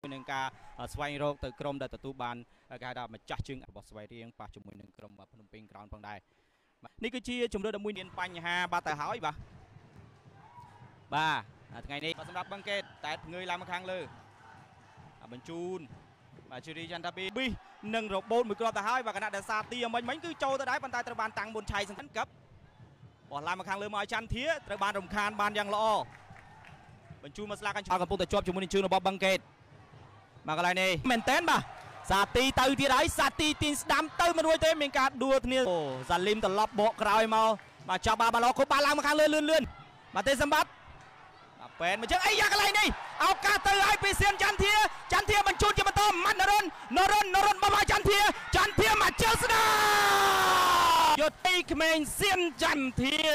នឹងការស្វែងរកទៅក្រុមដែលទទួលបានគេហៅថាម្ចាស់ជើងរបស់ស្វ័យរៀងប៉ះជាមួយនឹងក្រុមភ្នំពេញក្រោនផងដែរនេះគឺជាជំរឿន11មានបញ្ហាបាត់ទៅហើយបាទថ្ងៃនេះសម្រាប់បឹងកេតតែងើយឡើងមកខាងលើបញ្ជូនបាទជូរីចន្ទតាពីនឹងរបូតមួយគ្រាប់ទៅហើយបាទគណៈដែលសាទីមិញគឺចូលទៅដែរប៉ុន្តែត្រូវបានតាំងមុនឆៃសង្កិនកັບបោះឡើងមកខាងលើមកឲ្យចន្ទធាត្រូវបានរំខានបានយ៉ាងល្អបញ្ជូនមកស្លាកកញ្ចក់កំពុងតែជាប់ជាមួយនឹងជើងរបស់បឹងកេតមកកន្លែងនេះមែនតើបាទសាទីទៅទៀតហើយសាទីទាញស្ដាំទៅមិនរួចទេមានការដួលគ្នាអូសាលីមត្រឡប់បកក្រោយមកបាទចាប់បាល់ល្អគប់បាល់ឡើងមកខាងលើលឿនបាទទេសម្បត្តិបាទពេនមកជើងអីយ៉ាកន្លែងនេះឱកាសទៅឲ្យពីសៀនចន្ទធាបញ្ជូនជាបន្តម៉ាត់នរុនបោះមកចន្ទធាមកជើងស្ដាំយុទ្ធទីក្មេងសៀនចន្ទធា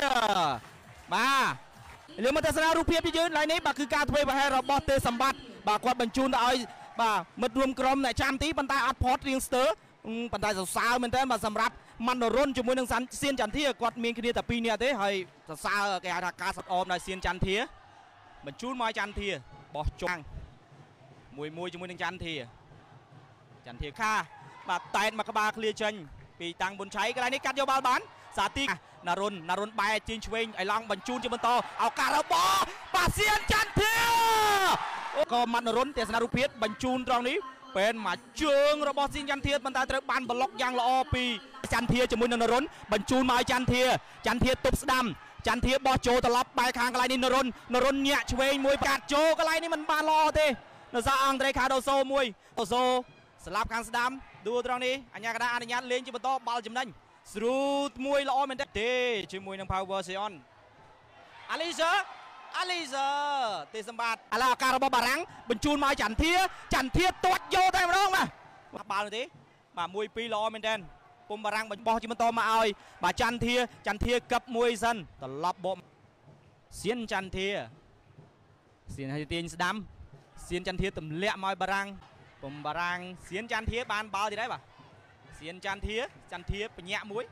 បាទលើមកទស្សនារូបភាពយឺនឡើយនេះបាទគឺការធ្វើប្រហែលរបស់ទេសម្បត្តិបាទគាត់បញ្ជូនទៅឲ្យបាទមិត្តរួមក្រុមអ្នកចាំទីប៉ុន្តែអត់ផតរៀងស្ទើប៉ុន្តែសរសើរមែនតើបាទសម្រាប់ម៉ាន់នរុនជាមួយនឹងសៀនចន្ទធាគាត់មានគ្នាតែ2នាក់ទេហើយសរសើរគេហៅថាការសុតអមដោយសៀនចន្ទធាបញ្ជូនមកចន្ទធាបោះចុងមួយជាមួយនឹងចន្ទធាខាបាទតែតមកក្បាលឃ្លាចេញពីតាំងប៊ុនឆៃកន្លែងនេះកាត់យកបាល់បានសាទីណារុនបែរជើងឆ្វេងឲ្យឡងបញ្ជូនជាបន្តឱកាសរបស់បាសៀនចន្ទធាក៏ម៉ាត់នរុនទេសនារូបភាពបញ្ជូនត្រង់នេះពេលមកជើងរបស់សៀនចន្ទធាប៉ុន្តែត្រូវបានប្លុកយ៉ាងល្អពីចន្ទធាជាមួយនឹងនរុនបញ្ជូនមកឲ្យចន្ទធាទប់ស្ដាំចន្ទធាបោះចូលត្រឡប់បែរខាងកន្លែងនេះនរុនញាក់ឆ្វេងមួយកាត់ចូលកន្លែងនេះមិនបានល្អទេនៅសារអង់ត្រេខាដូសូមួយដូសូស្លាប់ខាងស្ដាំដួលត្រង់នេះអញ្ញាកដាអនុញ្ញាតលេងជាបន្តបាល់ចំណេញស្រួតមួយល្អមែនទេជាមួយនឹង Power Sion អាលីសទេសម្បត្តិឥឡូវឱកាសរបស់បារាំងបញ្ជូនមកចន្ទធាទាត់យកតែម្ដងបាទបាល់នោះទេបាទ1-2ល្អមែនទេពុំបារាំងបោះជាបន្តមកឲ្យបាទចន្ទធាកឹបមួយសិនត្រឡប់បកសៀនចន្ទធាទាញស្ដាំសៀនចន្ទធាទម្លាក់មកឲ្យបារាំងពុំបារាំងសៀនចន្ទធាបានបាល់ទៀតហើយបាទសៀនចន្ទធាបញ្ញាក់មួយ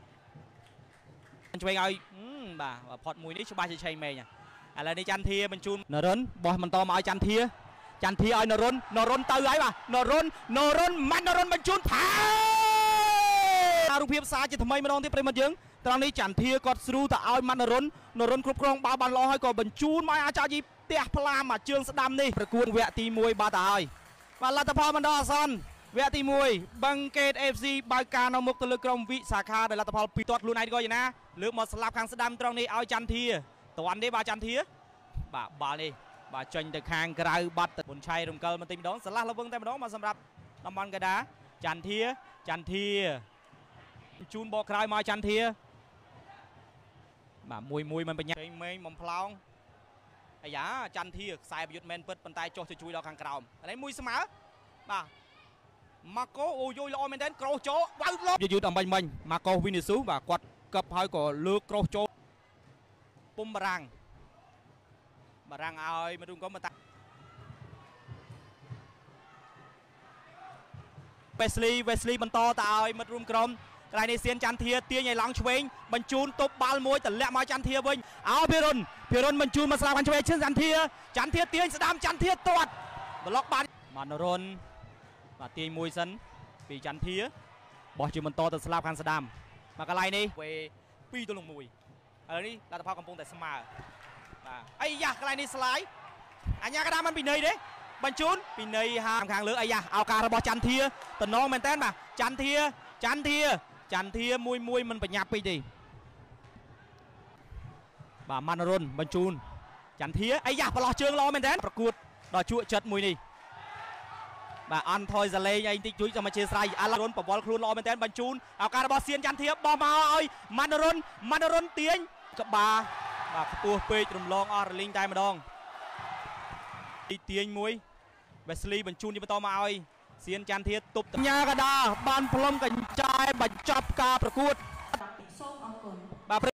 ឆ្វេងឲ្យបាទផុតមួយនេះច្បាស់ជាឆេងមេងឥឡូវនេះចន្ទធាបញ្ជូននរុនបោះបន្តមកឲ្យចន្ទធាឲ្យនរុនទៅហើយបាទនរុនម៉ាត់នរុនបញ្ជូនថែរូបភាពសារជាថ្មីម្ដងទៀតប្រិមត្តយើងត្រង់នេះចន្ទធាគាត់ស្រូទៅឲ្យម៉ាត់នរុនគ្រប់គ្រងបាល់បានល្អហើយក៏បញ្ជូនមកអាចជីផ្ទះផ្លាមមកជើងស្ដាំនេះប្រកួតវគ្គទី1បាទទៅហើយបាទលទ្ធផលមិនដល់អាសន្នវគ្គទី1បឹងកេត FC បើកការនៅមុខទៅលើក្រុមវិសាខាដោយលទ្ធផល2ទាត់ខ្លួនឯងក៏យ៉ាងណាលើកមកស្លាប់ខាងស្ដាំត្រង់នេះឲ្យចន្ទធាតាន់ទេបាទចន្ទធាបាទបាល់នេះបាទចេញទៅខាងក្រៅបាត់មុនឆៃរំកិលបន្តិចម្ដងឆ្លាស់លវឹងតែម្ដងមកសម្រាប់តំបន់កដាចន្ទធាជូនបកក្រោយមកចន្ទធាបាទមួយមិនបញ្ញាមេងបំផ្លោងអាយ៉ាចន្ទធាខ្សែប្រយុទ្ធមែនពិតប៉ុន្តែចុះទៅជួយដល់ខាងក្រោមឥឡូវមួយស្មើបាទម៉ាកូអូយយល្អមែនទែនក្រោសចូលបើលប់យឺតអំបញ្ញមិញម៉ាកូវីនីស៊ូបាទគាត់កឹបហើយក៏លើកក្រោសចូលពុំបារាំងឲ្យមករួមក្រុមបន្តWesley បន្តទៅឲ្យមិត្តរួមក្រុមកន្លែងនេះសៀនចន្ទធាទាញឲ្យឡងឆ្វេងបញ្ជូនទប់បាល់មួយតម្លាក់មកចន្ទធាវិញឲ្យភិរុនបញ្ជូនមកស្លាប់ខាងឆ្វេងឈឹងចន្ទធាទាញស្ដាំចន្ទធាទាត់ប្លុកបានម៉ាន់រុនបាទទាញមួយសិនពីចន្ទធាបោះជាបន្តទៅស្លាប់ខាងស្ដាំមកកន្លែងនេះវេ2-1ឥឡូវនេះលទ្ធផលកំពុងតែស្មើបាទអីយ៉ាកន្លែងនេះស្លាយអញ្ញាកដាមិនពីន័យទេបញ្ជូនពីន័យខាងលើអីយ៉ាឱកាសរបស់ចន្ទធាតំណងមែនតើបាទចន្ទធាមួយមិនបញ្ញាប់ពេកទេបាទម៉ាន់រុនបញ្ជូនចន្ទធាអីយ៉ាប្រឡោះជើងល្អមែនតើប្រកួតដល់ជក់ចិត្តមួយនេះបាទអន់ថយសលេងអីតិចជួយសមាជិកស្រ័យអាឡរុនបវល់ខ្លួនល្អមែនតើបញ្ជូនឱកាសរបស់សៀនចន្ទធាបោះមកឲ្យម៉ាន់រុនទាញក្បាលបាទខ្ពស់ពេករំលងអស់រលីងតែម្ដងទាញមួយ Wesley បញ្ជូនជាបន្តមកឲ្យសៀនចន្ទធាទប់អញ្ញាកដាបានផ្លុំកញ្ចាយបញ្ចប់ការប្រកួតសូមអរគុណបាទ